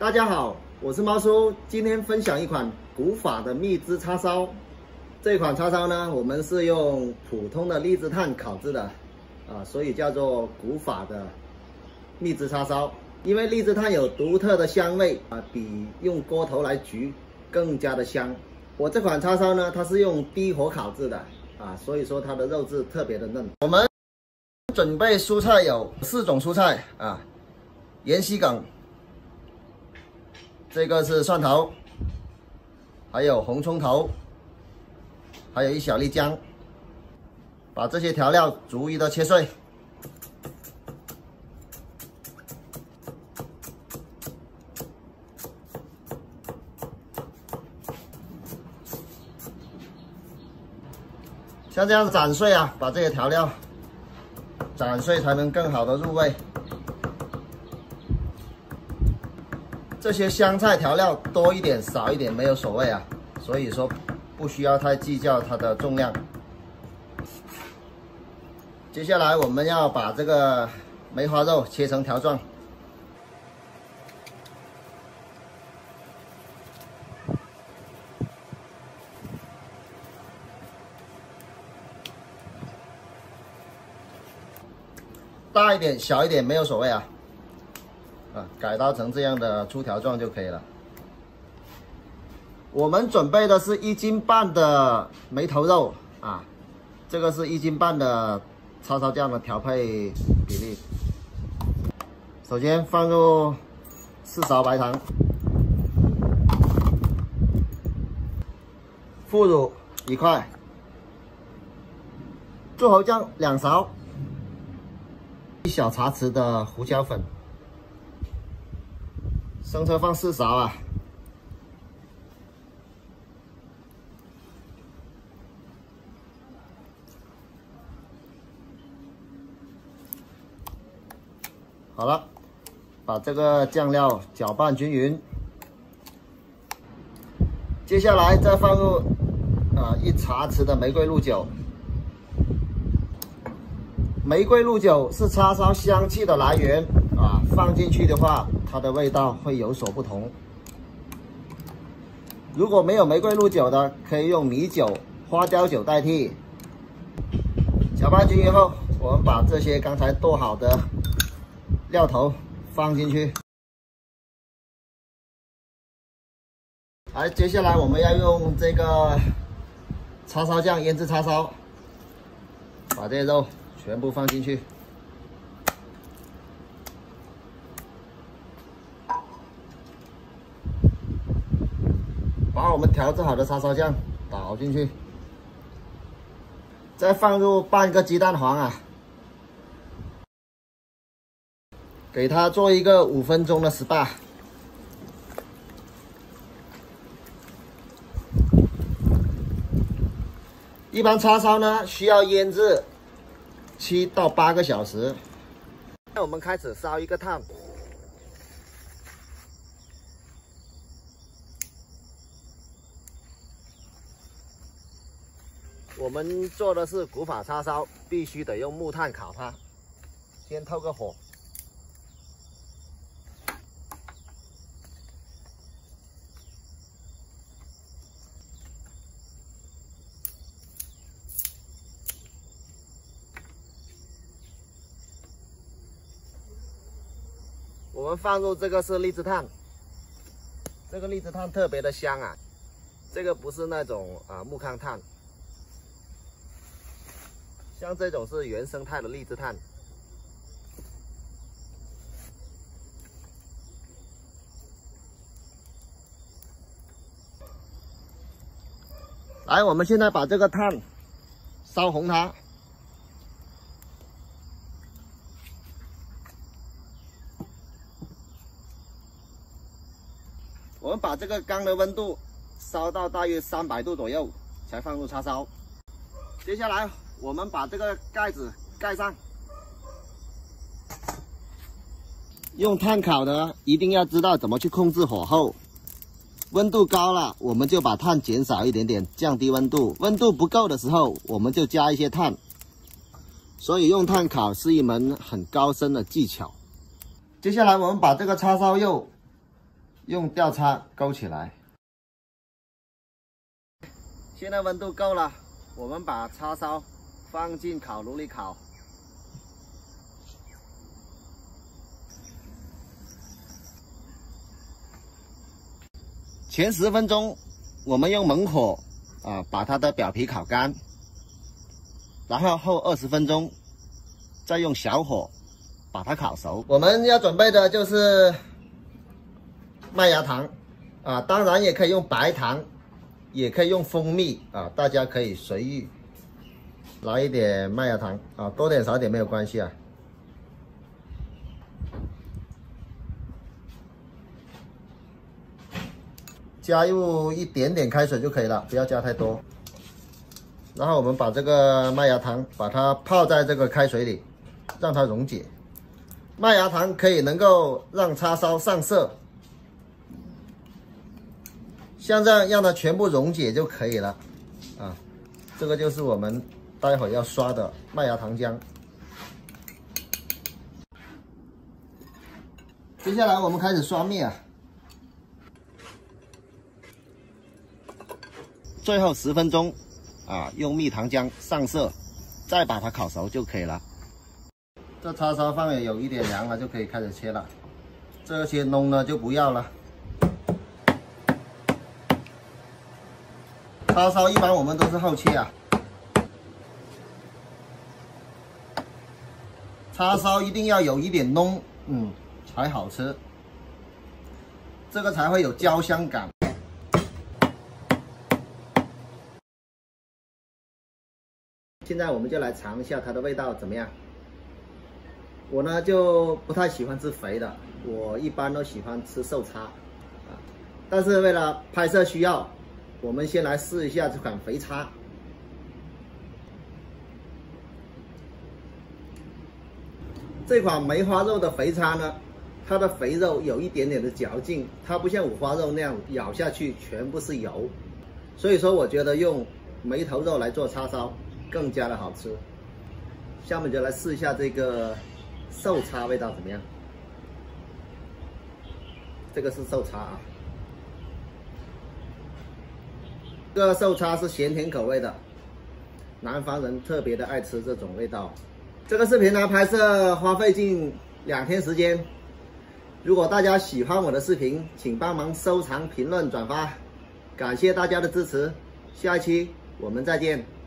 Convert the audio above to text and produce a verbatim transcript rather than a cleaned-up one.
大家好，我是猫叔，今天分享一款古法的蜜汁叉烧。这款叉烧呢，我们是用普通的荔枝炭烤制的，啊，所以叫做古法的蜜汁叉烧。因为荔枝炭有独特的香味啊，比用锅头来焗更加的香。我这款叉烧呢，它是用低火烤制的啊，所以说它的肉质特别的嫩。我们准备蔬菜有四种蔬菜啊，芫茜梗。 这个是蒜头，还有红葱头，还有一小粒姜。把这些调料逐一的切碎。像这样斩碎啊，把这些调料斩碎才能更好的入味。 这些香菜调料多一点少一点没有所谓啊，所以说不需要太计较它的重量。接下来我们要把这个梅花肉切成条状，大一点小一点没有所谓啊。 啊，改刀成这样的粗条状就可以了。我们准备的是一斤半的梅头肉啊，这个是一斤半的叉烧酱的调配比例。首先放入四勺白糖，腐乳一块，柱侯酱两勺，一小茶匙的胡椒粉。 生抽放四勺啊，好了，把这个酱料搅拌均匀。接下来再放入啊、呃、一茶匙的玫瑰露酒。玫瑰露酒是叉烧香气的来源啊，放进去的话。 它的味道会有所不同。如果没有玫瑰露酒的，可以用米酒、花雕酒代替。搅拌均匀后，我们把这些刚才剁好的料头放进去。来，接下来我们要用这个叉烧酱腌制叉烧，把这些肉全部放进去。 把我们调制好的叉烧酱倒进去，再放入半个鸡蛋黄啊，给它做一个五分钟的 S P A。一般叉烧呢需要腌制七到八个小时。那我们开始烧一个炭。 我们做的是古法叉烧，必须得用木炭烤它。先透个火，我们放入这个是荔枝炭，这个荔枝炭特别的香啊，这个不是那种啊木糠炭。 像这种是原生态的荔枝炭，来，我们现在把这个炭烧红它，我们把这个缸的温度烧到大约三百度左右，才放入叉烧。接下来。 我们把这个盖子盖上。用炭烤的一定要知道怎么去控制火候。温度高了，我们就把炭减少一点点，降低温度。温度不够的时候，我们就加一些炭。所以用炭烤是一门很高深的技巧。接下来我们把这个叉烧肉用吊叉勾起来。现在温度够了，我们把叉烧放进烤炉里烤。前十分钟，我们用猛火啊把它的表皮烤干，然后后二十分钟再用小火把它烤熟。我们要准备的就是麦芽糖啊，当然也可以用白糖，也可以用蜂蜜啊，大家可以随意来一点麦芽糖啊，多点少点没有关系啊。加入一点点开水就可以了，不要加太多。然后我们把这个麦芽糖把它泡在这个开水里，让它溶解。麦芽糖可以能够让叉烧上色，像这样让它全部溶解就可以了啊。这个就是我们待会要刷的麦芽糖浆。接下来我们开始刷蜜啊。最后十分钟，啊，用蜜糖浆上色，再把它烤熟就可以了。这叉烧放也有一点凉了，就可以开始切了。这些脓呢就不要了。叉烧一般我们都是后切啊。叉烧一定要有一点脓，嗯，才好吃，这个才会有焦香感。现在我们就来尝一下它的味道怎么样。我呢就不太喜欢吃肥的，我一般都喜欢吃瘦叉啊。但是为了拍摄需要，我们先来试一下这款肥叉。这款梅花肉的肥叉呢，它的肥肉有一点点的嚼劲，它不像五花肉那样咬下去全部是油，所以说我觉得用梅头肉来做叉烧更加的好吃。下面就来试一下这个瘦叉味道怎么样。这个是瘦叉啊，这个瘦叉是咸甜口味的，南方人特别的爱吃这种味道。这个视频呢拍摄花费近两天时间，如果大家喜欢我的视频，请帮忙收藏、评论、转发，感谢大家的支持，下一期我们再见。